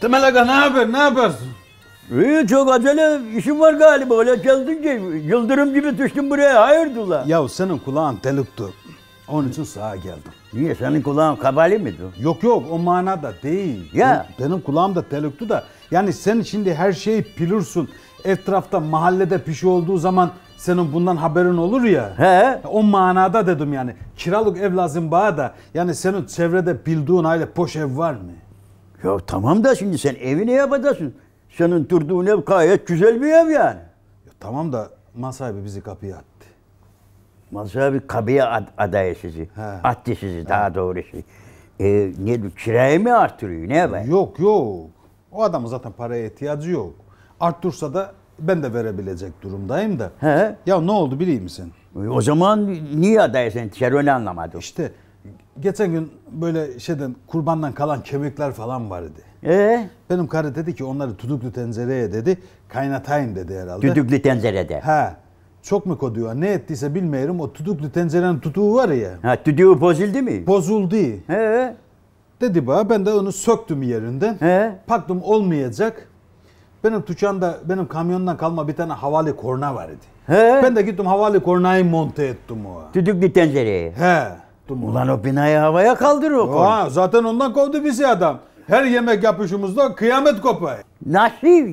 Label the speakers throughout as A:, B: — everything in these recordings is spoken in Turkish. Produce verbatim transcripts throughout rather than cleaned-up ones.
A: Temel Aga ne haber, ne yaparsın?
B: İyi, çok acele işim var galiba. Öyle geldin ki yıldırım gibi düştün buraya. Hayırdır la?
A: Ya senin kulağın delikti. Onun için sağa geldim.
B: Niye? Senin kulağın kabali miydi?
A: Yok yok, o manada değil.
B: Ya.
A: Benim kulağım da delikti da. Yani sen şimdi her şeyi bilirsin. Etrafta, mahallede bir şey olduğu zaman senin bundan haberin olur ya.
B: He.
A: O manada dedim yani. Kiralık ev lazım bana da. Yani senin çevrede bildiğin aile boş ev var mı?
B: Ya tamam da şimdi sen evi ne yapacaksın? Senin durduğun ev gayet güzel bir ev yani.
A: Ya tamam da mal sahibi bizi kapıya attı.
B: Mal sahibi kapıya ad adayı sizi.
A: He.
B: Attı sizi daha doğrusu. Ee, ne kirayı mı artırıyor? Ne yapayım?
A: Yok yok. O adamın zaten paraya ihtiyacı yok. Arttırsa da ben de verebilecek durumdayım da.
B: He.
A: Ya ne oldu biliyor musun?
B: O zaman niye adayı sen dışarı onu anlamadım.
A: İşte geçen gün böyle şeyden kurbandan kalan kemikler falan vardı.
B: Ee?
A: Benim karı dedi ki onları düdüklü tencereye dedi kaynatayım dedi herhalde.
B: Düdüklü tencerede.
A: He. Çok mu koduyor ne ettiyse bilmiyorum o düdüklü tencerenin tutuğu var ya.
B: Ha, düdüğü bozuldu mu?
A: Bozuldu.
B: He.
A: Dedi bana ben de onu söktüm yerinden.
B: He.
A: Baktım olmayacak. Benim tüccarda benim kamyondan kalma bir tane havalı korna vardı.
B: He.
A: Ben de gittim havalı kornayı monte ettim o.
B: Düdüklü tencereye.
A: He.
B: Ulan o binayı havaya kaldırır o konu.
A: Ha, zaten ondan kovdu bizi adam. Her yemek yapışımızda kıyamet kopar.
B: Nasıl?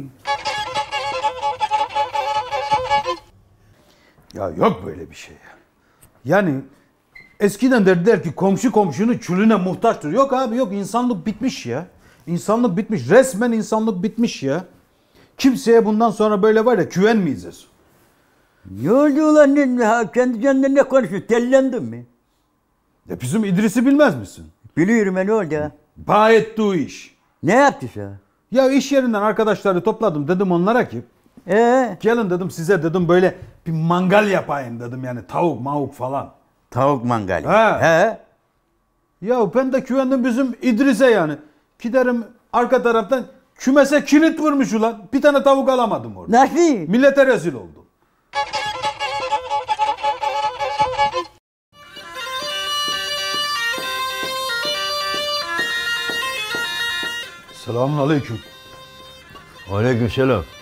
A: Ya yok böyle bir şey ya. Yani eskiden derdiler ki komşu komşunun çürüne muhtaçtır. Yok abi yok insanlık bitmiş ya. İnsanlık bitmiş. Resmen insanlık bitmiş ya. Kimseye bundan sonra böyle var ya güvenmeyeceğiz.
B: Ne oldu ulan? Ne, ha, kendi kendine ne konuşuyorsun? Tellendin mi?
A: Ya bizim İdris'i bilmez misin?
B: Biliyorum ben, ne oldu ya?
A: Bayetti o iş.
B: Ne yaptı sen?
A: Ya iş yerinden arkadaşları topladım dedim onlara ki
B: Ee?
A: gelin dedim size dedim böyle bir mangal yapayım dedim yani tavuk mavuk falan.
B: Tavuk mangali.
A: He.
B: He.
A: Ya ben de güvendim bizim İdris'e yani. Giderim arka taraftan kümese kilit vurmuş ulan. Bir tane tavuk alamadım orada.
B: Nasıl?
A: Millete rezil oldum. Selamun aleyküm.
B: Aleykümselam.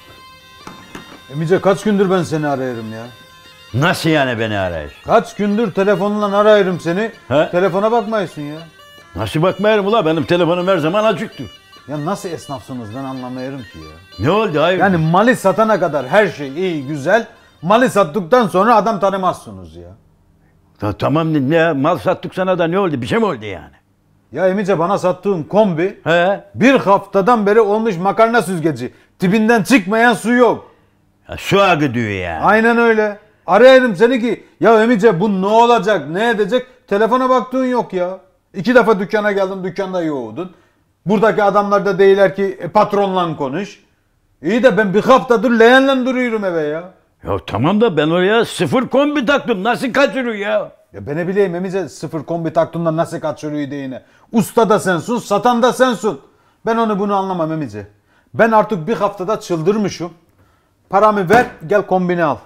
A: Emice kaç gündür ben seni arıyorum ya.
B: Nasıl yani beni arayış?
A: Kaç gündür telefonla arıyorum seni.
B: He?
A: Telefona bakmayısın ya.
B: Nasıl bakmayarım ulan, benim telefonum her zaman açıktır.
A: Ya nasıl esnafsınız ben anlamıyorum ki ya.
B: Ne oldu hayır?
A: Yani malı satana kadar her şey iyi güzel. Malı sattıktan sonra adam tanımazsınız ya.
B: Ta tamam ne, ne mal sattık sana da ne oldu? Bir şey mi oldu yani?
A: Ya Emice bana sattığın kombi
B: He?
A: bir haftadan beri olmuş makarna süzgeci. Tipinden çıkmayan su yok.
B: Ya, su akı diyor yani.
A: Aynen öyle. Arayayım seni ki ya Emice bu ne olacak ne edecek? Telefona baktığın yok ya. İki defa dükkana geldim dükkanda yoğurdun. Buradaki adamlar da değiller ki e, patronla konuş. İyi de ben bir haftadır leğenle duruyorum eve ya.
B: Ya tamam da ben oraya sıfır kombi taktım. Nasıl kaçırıyor ya?
A: Ya ben ne bileyim Emice sıfır kombi taktığında nasıl kaçırıyor diye. Usta da sensin, satan da sensin. Ben onu bunu anlamam Emice. Ben artık bir haftada çıldırmışım. Paramı ver, gel kombini al.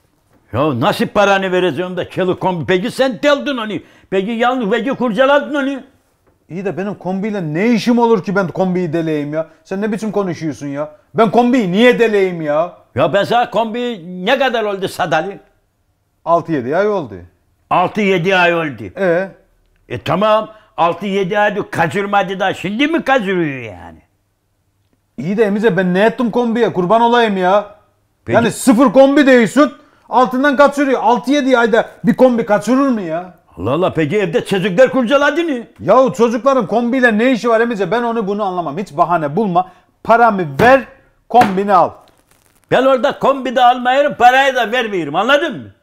B: Ya nasıl paranı vereceğim da kelo kombi? Peki sen deldin onu. Peki yalnız peki kurcaladın onu.
A: İyi de benim kombiyle ne işim olur ki ben kombiyi deleyim ya? Sen ne biçim konuşuyorsun ya? Ben kombiyi niye deleyim ya?
B: Ya ben sana kombi ne kadar oldu sadalı?
A: altı yedi ay oldu.
B: altı yedi ay oldu.
A: E
B: E tamam, altı yedi aydır kaçırmadı da şimdi mi kaçırıyor yani?
A: iyi de Emice ben ne ettim kombiye kurban olayım ya?
B: Peki.
A: Yani sıfır kombi değilsin altından kaçırıyor. altı yedi ayda bir kombi kaçırır mı ya?
B: Allah Allah, peki evde çocuklar kurcaladı mı?
A: Yahu çocukların kombiyle ne işi var Emice? Ben onu bunu anlamam. Hiç bahane bulma. Paramı ver, kombini al.
B: Ben orada kombi de almayırım, parayı da vermiyorum, anladın mı?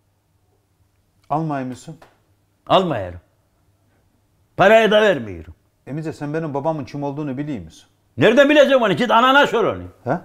A: Almayı mısın?
B: Almayırım. Parayı da vermiyorum.
A: Emice sen benim babamın kim olduğunu biliyor musun?
B: Nereden bileceğim onu? Git anana sor onu.
A: He?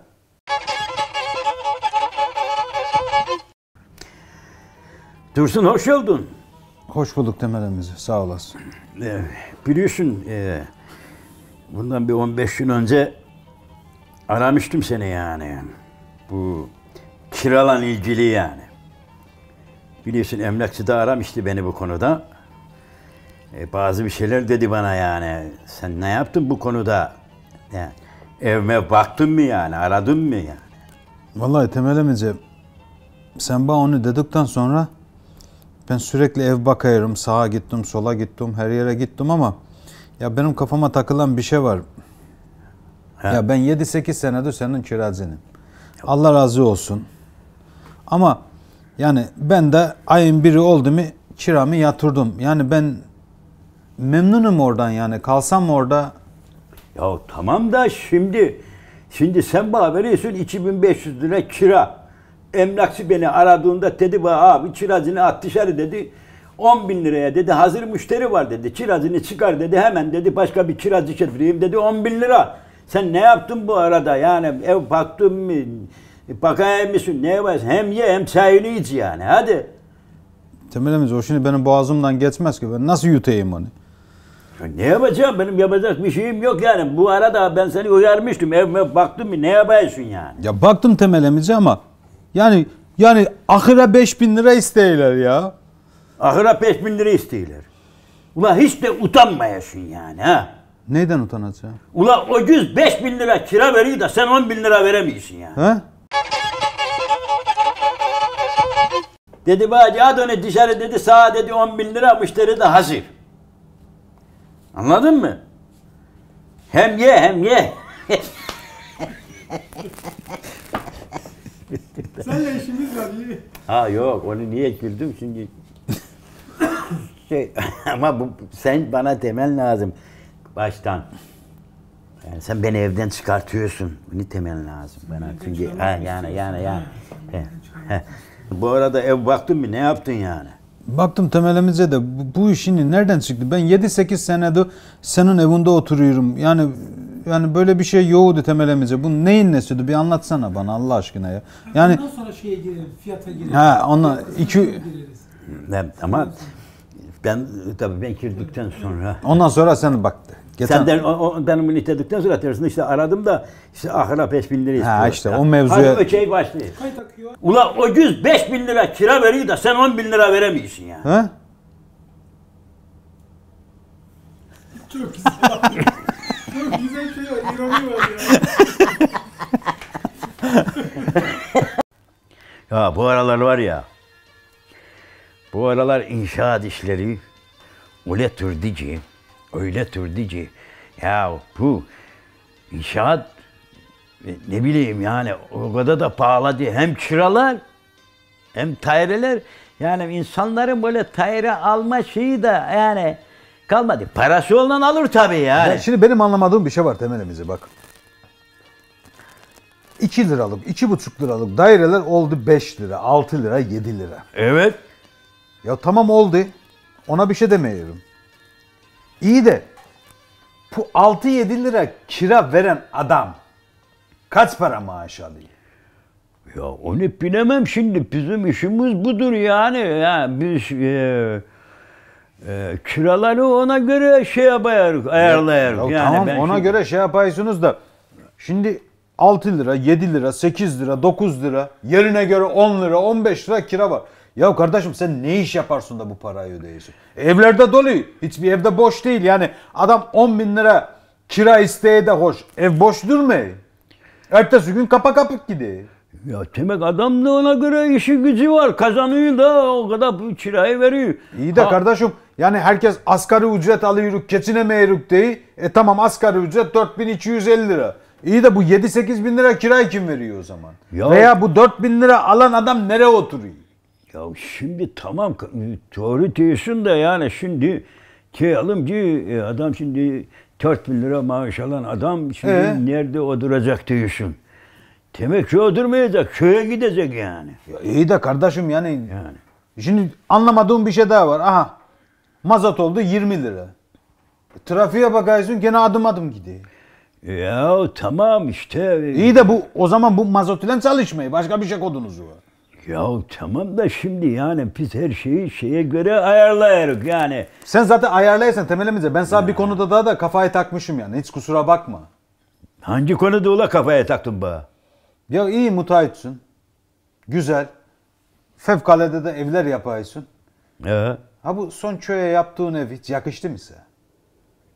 B: Dursun, hoş geldin.
A: Hoş bulduk Temel Emice. Sağ olasın.
B: Ee, biliyorsun, e, bundan bir on beş gün önce aramıştım seni yani. Bu kiralan ilgili yani. Biliyorsun emlakçı da aramıştı beni bu konuda. E, bazı bir şeyler dedi bana yani. Sen ne yaptın bu konuda? Yani Evime baktın mı yani? Aradın mı yani?
A: Vallahi Temel emice sen bana onu dedikten sonra ben sürekli ev bakıyorum. Sağa gittim, sola gittim, her yere gittim ama ya benim kafama takılan bir şey var.
B: He.
A: Ya ben yedi sekiz senedir senin kiracınım. Allah razı olsun. Ama yani ben de ayın biri oldu mu kiramı yatırdım. Yani ben memnunum oradan yani. Kalsam orada.
B: Ya tamam da şimdi şimdi sen bana veriyorsun iki bin beş yüz lira kira. Emlakçı beni aradığında dedi bana abi kiracını at dışarı dedi. on bin liraya dedi hazır müşteri var dedi. Kiracını çıkar dedi hemen dedi başka bir kiracı getireyim dedi on bin lira. Sen ne yaptın bu arada yani ev baktın mı? Bakayım mısın ne var? Hem ye hem çayını iç yani hadi.
A: Temel emice o şimdi benim boğazımdan geçmez ki. Ben nasıl yutayım onu?
B: Ya ne yapacağım benim yapacak bir şeyim yok yani. Bu arada ben seni uyarmıştım evime baktın mı ne yapıyorsun yani?
A: Ya baktım Temel emice ama yani yani ahıra beş bin lira isteyiler ya.
B: Ahıra beş bin lira istiyorlar. Ula hiç de utanmayasın yani ha.
A: Neyden utanacağım?
B: Ula o yüz beş bin lira kira veriyor da sen on bin lira veremiyorsun yani.
A: He?
B: Dedi bana hadi onu dışarı dedi sağa dedi on bin lira müşteri de hazır. Anladın mı? Hem ye hem ye.
C: Seninle işimiz var iyi.
B: Ha yok onu niye güldüm çünkü şey ama bu sen bana temen lazım baştan. Yani sen beni evden çıkartıyorsun. Bunu temen lazım bana çünkü ha, yani yani yani. He, he. Bu arada ev baktın mı ne yaptın yani?
A: Baktım Temel emice de bu, bu işini nereden çıktı? Ben yedi sekiz senedir senin evinde oturuyorum. Yani yani böyle bir şey yoktu Temel emice. Bu neyin nesiydi? Bir anlatsana bana Allah aşkına ya. Yani
C: Ondan sonra şeye girelim, fiyata girelim.
A: ha ona iki
C: Gireriz.
B: Ben, ama ben tabii ben girdikten sonra
A: ondan sonra sen baktı. Geçen,
B: senden o, o, benim bunu istedikten sonra tersinde işte aradım da işte ahıra beş bin lira istiyor.
A: Ha işte o mevzuya-
B: Hadi okey başlıyor.
C: Kayıt akıyor.
B: Ula o yüz beş bin lira kira veriyor da sen on bin lira veremiyorsun yani.
A: he?
C: Çok güzel. Çok güzel şey var, ironi var ya.
B: Ya bu aralar var ya, bu aralar inşaat işleri öyle türdici, öyle türdici. Ya bu inşaat e, ne bileyim yani o kadar da pahalı değil. Hem kiralar hem daireler yani insanların böyle daire alma şeyi de yani kalmadı. Parası olan alır tabii yani.
A: Ya şimdi benim anlamadığım bir şey var Temel emice bak. iki liralık, iki buçuk liralık daireler oldu beş lira, altı lira, yedi lira.
B: Evet.
A: Ya tamam oldu. Ona bir şey demiyorum. İyi de bu altı yedi lira kira veren adam kaç para maaş alıyor?
B: Ya onu bilemem şimdi. Bizim işimiz budur yani. Ya biz e, e, kiraları ona göre şey yapıyoruz, ayarlayıyoruz.
A: Ya
B: yani
A: tamam
B: ben
A: ona
B: şimdi-
A: göre şey yapıyorsunuz da şimdi altı lira, yedi lira, sekiz lira, dokuz lira, yerine göre on lira, on beş lira kira var. Ya kardeşim sen ne iş yaparsın da bu parayı ödüyorsun? Evlerde dolu. Hiçbir evde boş değil. Yani adam on bin lira kira isteye de hoş. Ev boş durmuyor. Ertesi gün kapa kapık gidiyor.
B: Ya demek adam da ona göre işi gücü var. Kazanıyor da o kadar bu kirayı veriyor.
A: İyi de
B: Ha,
A: kardeşim yani herkes asgari ücret alıyoruz, geçinemeyirik değil. E tamam asgari ücret dört bin iki yüz elli lira. İyi de bu yedi sekiz bin lira kirayı kim veriyor o zaman?
B: Ya-
A: Veya bu dört bin lira alan adam nereye oturuyor?
B: Ya şimdi tamam doğru diyorsun da yani şimdi diyelim ki e, adam şimdi dört bin lira maaş alan adam şimdi
A: Ee?
B: nerede oturacak diyorsun. Demek ki oturmayacak, köye gidecek yani.
A: Ya iyi de kardeşim yani,
B: Yani.
A: şimdi anlamadığım bir şey daha var. Aha mazot oldu yirmi lira. Trafiğe bakıyorsun gene adım adım gidiyor.
B: Ya tamam işte.
A: İyi de bu o zaman bu mazot ile çalışmayı başka bir şey kodunuz var.
B: Ya tamam da şimdi yani biz her şeyi şeye göre ayarlayarız yani.
A: Sen zaten ayarlayırsan temelimize ben sana bir konuda daha da kafayı takmışım yani hiç kusura bakma.
B: Hangi konuda ula kafaya taktın bana?
A: Ya iyi müteahhitsin. Güzel. Fevkalade de evler yapıyorsun.
B: He.
A: Ha bu son köye yaptığın ev hiç yakıştı mı size?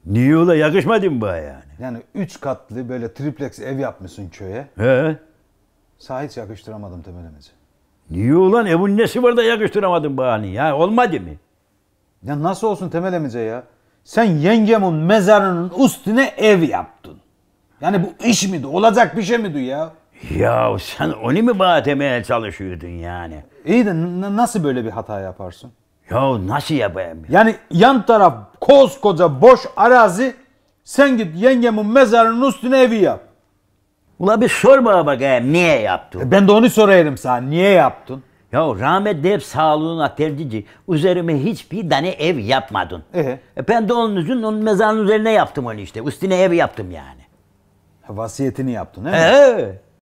B: Niye ola yakışmadı mı bana yani?
A: Yani üç katlı böyle triplex ev yapmışsın köye.
B: He?
A: Sana hiç yakıştıramadım Temel emice.
B: Niye ulan evin nesi var da yakıştıramadın bana ya? Olmadı mı?
A: Ya nasıl olsun Temel emice ya? Sen yengemin mezarının üstüne ev yaptın. Yani bu iş miydi? Olacak bir şey miydi ya?
B: Ya sen onu mu bana demeye çalışıyordun yani?
A: İyi de n- nasıl böyle bir hata yaparsın?
B: Ya nasıl yapayım?
A: Yani yan taraf koskoca boş arazi, sen git yengemin mezarının üstüne evi yap.
B: Ula bir sor bana bakayım niye yaptın?
A: E ben de onu sorayım sana. Niye yaptın?
B: Ya rahmetli hep sağlığına tercici. Üzerime hiçbir tane ev yapmadın.
A: Ee?
B: E ben de onun için onun mezarının üzerine yaptım onu işte. Üstüne ev yaptım yani.
A: Vasiyetini yaptın he mi?
B: Ee?